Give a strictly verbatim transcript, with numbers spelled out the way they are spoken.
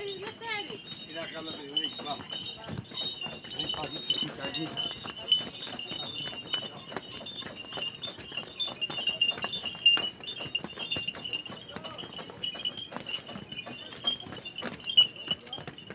gösterdik. Bir dakika alalım. Bak. Bu acı kişi geldi.